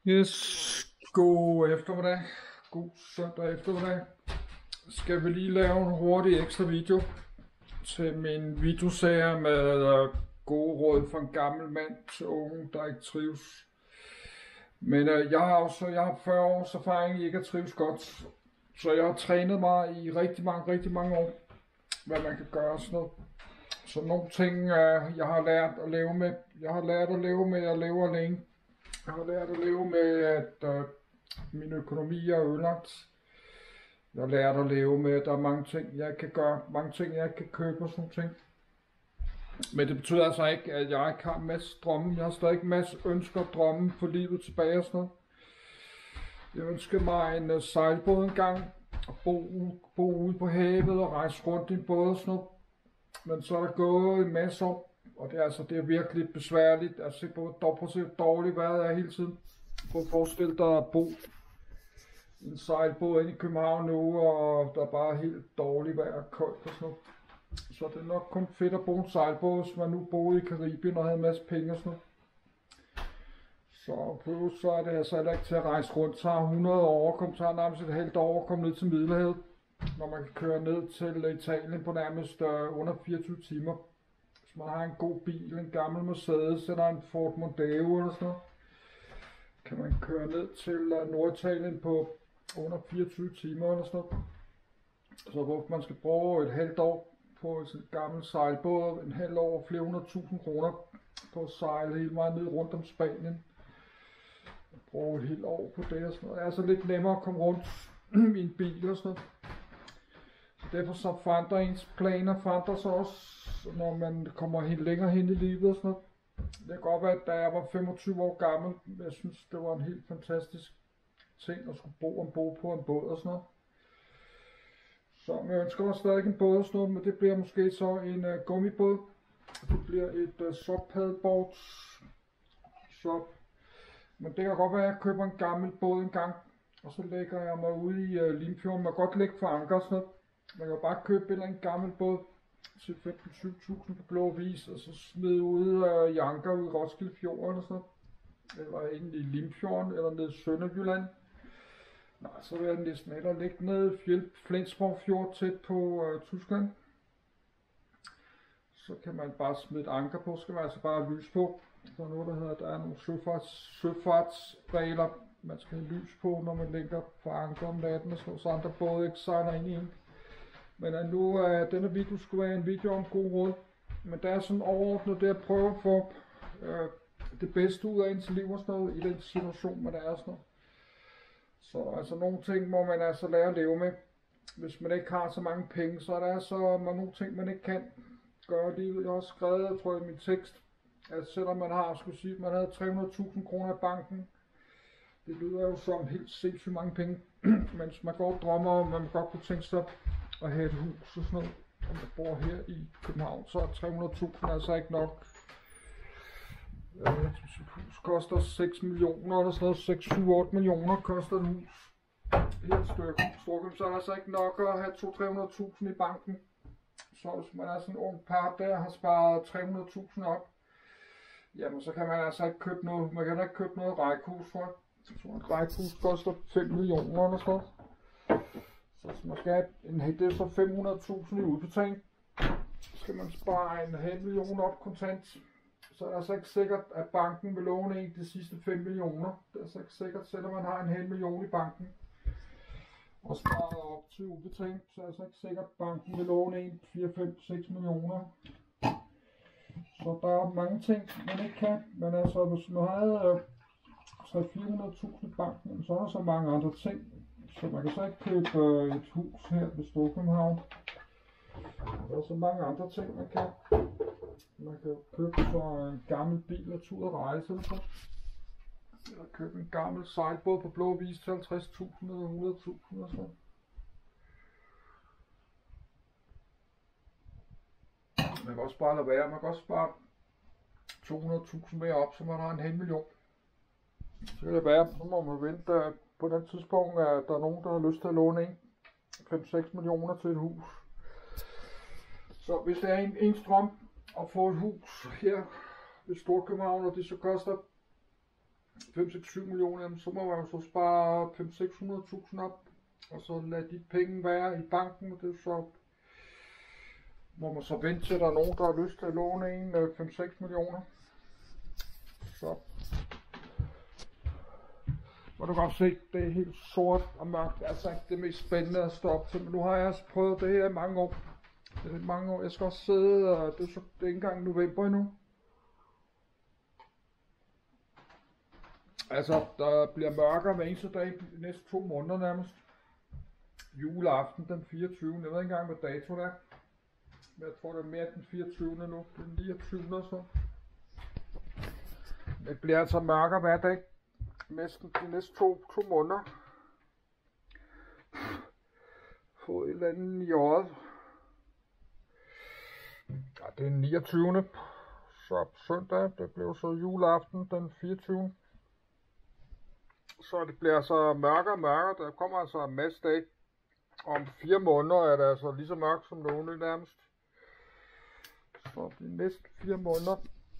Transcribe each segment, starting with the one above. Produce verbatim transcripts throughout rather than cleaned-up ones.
Yes, god eftermiddag, god søndag eftermiddag. Skal vi lige lave en hurtig ekstra video til min videoserie med gode råd for en gammel mand til unge, der ikke trives. Men øh, jeg har også jeg har fyrre års erfaring i ikke at trives godt, så jeg har trænet mig i rigtig mange, rigtig mange år, hvad man kan gøre sådan noget. Så nogle ting, øh, jeg har lært at leve med. Jeg har lært at leve med at leve alene. Jeg har lært at leve med, at øh, min økonomi er ødelagt. Jeg har lært at leve med, at der er mange ting, jeg kan gøre, mange ting, jeg kan købe og sådan nogle ting. Men det betyder altså ikke, at jeg ikke har en masse drømme. Jeg har stadig en masse ønsker og drømme på livet tilbage og sådan noget. Jeg ønsker mig en uh, sejlbåd en gang, og bo, bo ude på havet og rejse rundt i en båd og sådan noget. Men så er der gået en masse år, og det er, altså, det er virkelig besværligt at se på, hvor dårligt vejret er hele tiden. Prøv at forestille dig at bo i en sejlbåd inde i København nu, og der er bare helt dårligt vejr og koldt og sådan noget. Så det er nok kun fedt at bo i en sejlbåd, hvis man nu boede i Karibien og havde en masse penge og sådan noget. Så plus så er det altså heller ikke til at rejse rundt. Så har hundrede år, kom så nærmest et halvt år at komme ned til Middelhavet. Når man kan køre ned til Italien på nærmest uh, under fireogtyve timer. Hvis man har en god bil, en gammel Mercedes eller en Ford Mondeo eller sådan noget, kan man køre ned til uh, Norditalien på under fireogtyve timer eller sådan noget. Så hvor man skal bruge et halvt år på en gammel sejlbåd, en halv år, flere hundrede tusind kroner på at sejle hele vejen ned rundt om Spanien. Og bruge et helt år på det og sådan noget. Det er altså lidt nemmere at komme rundt i en bil og sådan noget. Så derfor så forandrer ens planer, forandrer sig også, når man kommer helt længere hen i livet og sådan noget. Det kan godt være, at da jeg var femogtyve år gammel, jeg synes det var en helt fantastisk ting at skulle bo ombord på en båd og sådan noget. Så jeg ønsker mig stadig en båd og sådan noget, men det bliver måske så en uh, gummibåd. Det bliver et uh, sub-paddleboard. Så, men det kan godt være, at jeg køber en gammel båd en gang, og så lægger jeg mig ude i uh, Limfjorden. Man kan godt lægge for anker og sådan noget. Man kan bare købe en eller anden gammel båd til femten til tyve tusind på blå vis, og så smide ude uh, i anker ude i Roskilde Fjord eller sådan noget. Eller inde i Limfjorden, eller nede i Sønderjylland. Nej, så vil jeg næsten hellere ligge nede i Flensborg Fjord tæt på uh, Tyskland. Så kan man bare smide et anker på, skal man altså bare lys på. Der er noget, der hedder, der er nogle søfarts, søfartsregler, man skal have lys på, når man ligger på anker om natten, og så, så andre både ikke sejler ind i en. Men uh, nu er uh, denne video skulle være en video om god råd. Men der er sådan overordnet det at prøve at få uh, det bedste ud af ens liv og sådan noget, i den situation, man er og sådan noget. Så altså nogle ting må man altså lære at leve med. Hvis man ikke har så mange penge, så er der altså nogle ting, man ikke kan gøre i livet. Jeg har også skrevet, tror jeg, i min tekst, at selvom man har, skulle sige, at man havde tre hundrede tusind kroner i banken, det lyder jo som helt sindssygt mange penge. Men man går og drømmer om, at man godt kunne tænke sig at have et hus og sådan noget, og man bor her i København, så er tre hundrede tusind altså ikke nok. Et hus koster seks millioner eller sådan noget, seks, syv, otte millioner koster et hus. Helt stykke. Storkøb, så er der altså ikke nok at have to til tre hundrede tusind i banken. Så hvis man er sådan en ung par, der har sparet tre hundrede tusind op, jamen så kan man altså ikke købe noget, man kan ikke købe noget rækkehus for. Så et rækkehus koster fem millioner eller sådan noget. Så hvis man skal have en, det er så fem hundrede tusind i udbetaling. Så skal man spare en halv million op kontant. Så er det altså ikke sikkert, at banken vil låne en de sidste fem millioner. Det er altså ikke sikkert, selvom man har en halv million i banken og sparet op til udbetaling, så er det altså ikke sikkert, at banken vil låne en fire, fem, seks millioner. Så der er mange ting, man ikke kan. Men altså, hvis man havde øh, tre til fire hundrede tusind i banken, så er der så mange andre ting. Så man kan så ikke købe øh, et hus her ved Storkøbenhavn. Der er så mange andre ting, man kan. Man kan købe så en gammel bil og tur og rejse eller så. Eller købe en gammel sejlbåd på blå vis til halvtreds tusind eller hundrede tusind og sådan. Man kan også bare lade være. Man kan også spare to hundrede tusind mere op, så man har en halv million. Så kan det være, så må man vente på den tidspunkt, at der er nogen, der har lyst til at låne en fem til seks millioner til et hus. Så hvis det er en, en strøm at få et hus her ved Storkøbenhavn, og det så koster fem seks syv millioner, jamen, så må man jo så spare fem seks hundrede tusind op, og så lade de penge være i banken, og det er så, må man så vente til, at der er nogen, der har lyst til at låne en med fem seks millioner. Så må du godt se, det er helt sort og mørkt. Det er altså ikke det mest spændende at stå op til, men nu har jeg altså prøvet det her i mange år. Det er mange år. Jeg skal også sidde, og det er, så, det er ikke engang november endnu. Altså, der bliver mørkere hver eneste dag de næste to måneder nærmest. Juleaften den fireogtyvende Jeg ved ikke engang, hvad dato det er. Men jeg tror, det er mere den fireogtyvende nu. Det er niogtyvende så. Det bliver altså mørkere hver dag. Næsten de næste to, to måneder. Få et eller andet i året. Ja, det er niogtyvende Så søndag, det blev så juleaften den fireogtyvende Så det bliver så mørkere og mørkere. Der kommer altså en masse dage. Om fire måneder er det altså lige så mørkt som nogle nærmest. Så de næste fire måneder.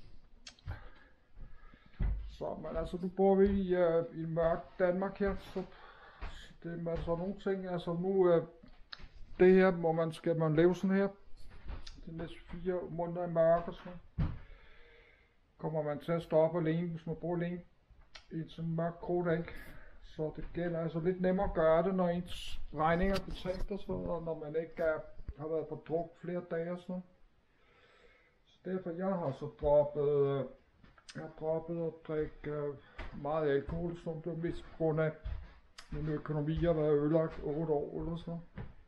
Så men altså nu bor vi i, uh, i mørkt Danmark her. Så det er altså nogle ting. Altså nu uh, det her må man, skal man leve sådan her. De næste fire måneder i mørke og sådan. Kommer man til at stå op alene, hvis man bor alene i et sådan mørkt krodag. Så det gælder altså lidt nemmere at gøre det, når ens regninger er betalt og sådan noget, og når man ikke er, har været på druk flere dage og sådan noget. Så derfor jeg har så droppet, jeg har droppet at drikke meget alkohol, som det var mest på grund af min økonomi har været ødelagt otte år eller sådan noget.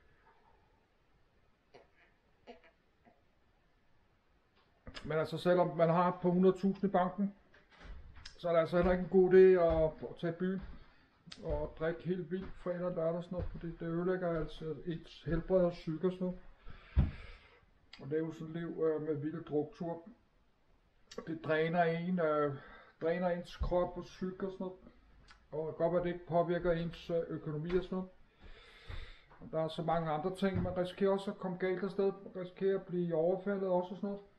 Men altså selvom man har på hundrede tusind i banken, så er det altså heller ikke en god idé at, at tage i byen og drikke helt vildt fredag og lørdag og sådan noget, fordi det ødelægger altså ens helbred og psyke og sådan noget. Og det er jo sådan et liv øh, med vilde druktur. Det dræner en, øh, dræner ens krop og psyke og sådan noget. Og det kan godt være, at det ikke påvirker ens øh, økonomi og sådan noget. Og der er så mange andre ting, man risikerer også at komme galt afsted, man risikerer at blive overfaldet også og sådan noget.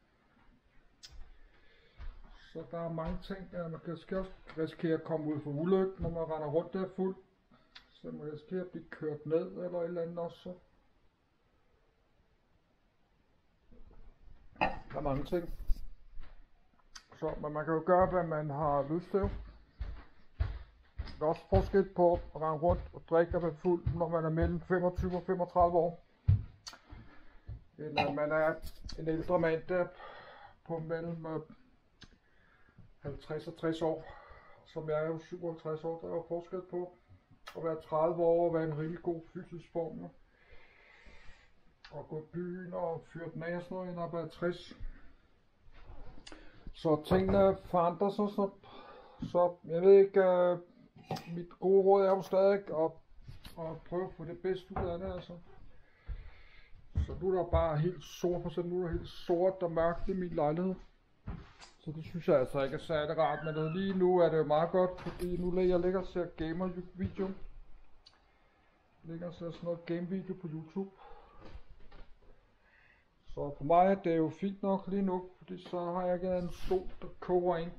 Så der er mange ting, at man kan også risikere at komme ud for ulykke, når man render rundt der fuld. Så man risikerer at blive kørt ned eller et eller andet også. Der er mange ting. Så, men man kan jo gøre, hvad man har lyst til. Der er også forskel på at rende rundt og drikke og være fuld, når man er mellem femogtyve og femogtredive år. End at man er en ældre mand der på mellem halvtreds og tres år, som jeg er jo syvoghalvtreds år, der er jo forskel på at være tredive år og være en rigtig god fysisk form. Og gå i byen og fyre den af og sådan noget, end at være tres. Så tingene forandrer sig så, så jeg ved ikke, uh, mit gode råd er jo stadig at, at prøve at få det bedste ud af det, altså. Så nu er der bare helt sort, for så nu er der helt sort og mørkt i min lejlighed. Så det synes jeg altså ikke er særlig rart, men lige nu er det jo meget godt, fordi nu ligger jeg ligger og ser gamer-video. Jeg ligger og ser sådan noget game-video på YouTube. Så for mig er det jo fint nok lige nu, fordi så har jeg ikke en stol, der koger ind.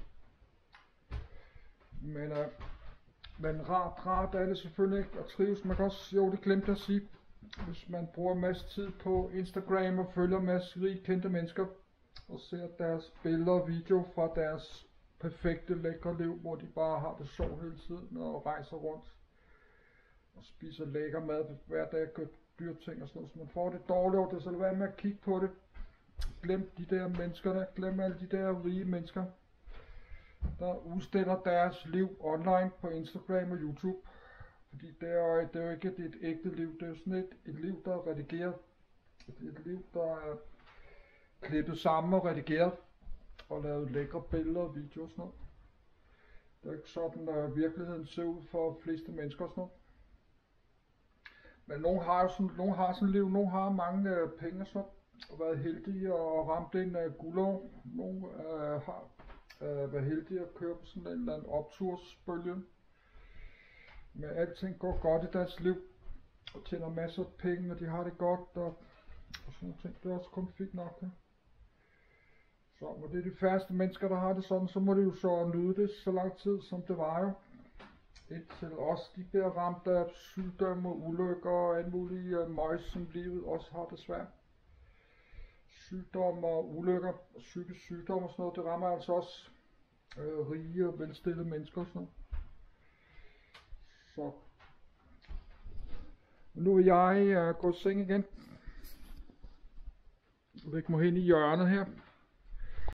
Men, øh, men rart, rart er det selvfølgelig ikke at trives. Man kan også, jo det glemte jeg at sige, hvis man bruger en masse tid på Instagram og følger en masse rige kendte mennesker, og ser deres billeder og video fra deres perfekte lækre liv, hvor de bare har det sjovt hele tiden og rejser rundt og spiser lækker mad hver dag, gør dyre ting og sådan noget, så man får det dårligt over det, så lad være med at kigge på det. Glem de der mennesker der, glem alle de der rige mennesker, der udstiller deres liv online på Instagram og YouTube, fordi det er jo, det er jo ikke et, et ægte liv, det er jo sådan et, et liv, der er redigeret, et, et liv, der er klippet sammen og redigeret og lavet lækre billeder og videoer og sådan noget. Det er ikke sådan, at virkeligheden ser ud for fleste mennesker og sådan noget. Men nogen har jo sådan, nogen har sådan et liv, nogen har mange øh, penge og sådan, og været heldige og ramt en øh, guldår. Nogen øh, har øh, været heldige at køre på sådan en eller anden optursbølge. Men alting går godt i deres liv, og tjener masser af penge, og de har det godt, og, og sådan nogle ting. Det er også kun fint nok. Ja. Så må det er de færreste mennesker, der har det sådan, så må det jo så nyde det så lang tid, som det var jo. Indtil også de bliver ramt af sygdomme og ulykker og alt muligt uh, møg, som livet også har det svært. Sygdomme og ulykker, psykisk sygdom og sådan noget, det rammer altså også øh, rige og velstillede mennesker og sådan noget. Så nu vil jeg uh, gå i seng igen. Læg mig hen i hjørnet her.